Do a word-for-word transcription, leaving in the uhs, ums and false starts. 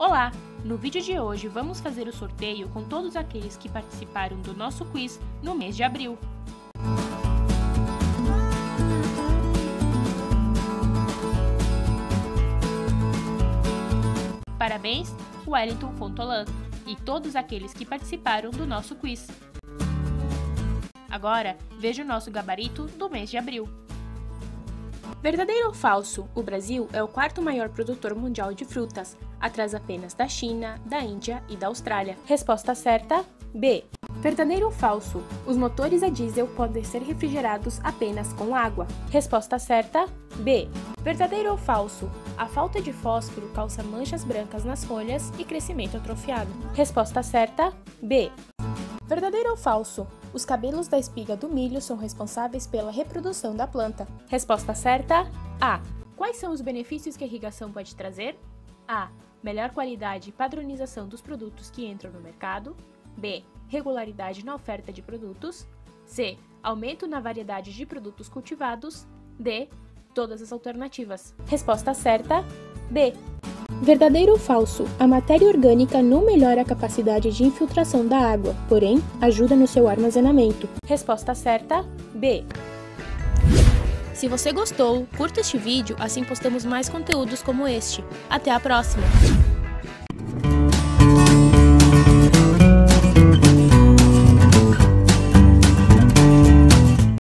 Olá! No vídeo de hoje vamos fazer o sorteio com todos aqueles que participaram do nosso quiz no mês de abril. Parabéns, Wellington Fontolan e todos aqueles que participaram do nosso quiz. Agora, veja o nosso gabarito do mês de abril. Verdadeiro ou falso? O Brasil é o quarto maior produtor mundial de frutas, atrás apenas da China, da Índia e da Austrália. Resposta certa, B. Verdadeiro ou falso? Os motores a diesel podem ser refrigerados apenas com água. Resposta certa, B. Verdadeiro ou falso? A falta de fósforo causa manchas brancas nas folhas e crescimento atrofiado. Resposta certa, B. Verdadeiro ou falso? Os cabelos da espiga do milho são responsáveis pela reprodução da planta. Resposta certa, A. Quais são os benefícios que a irrigação pode trazer? A. Melhor qualidade e padronização dos produtos que entram no mercado. B. Regularidade na oferta de produtos. C. Aumento na variedade de produtos cultivados. D. Todas as alternativas. Resposta certa, B. Verdadeiro ou falso? A matéria orgânica não melhora a capacidade de infiltração da água, porém, ajuda no seu armazenamento. Resposta certa, B. Se você gostou, curta este vídeo, assim postamos mais conteúdos como este. Até a próxima!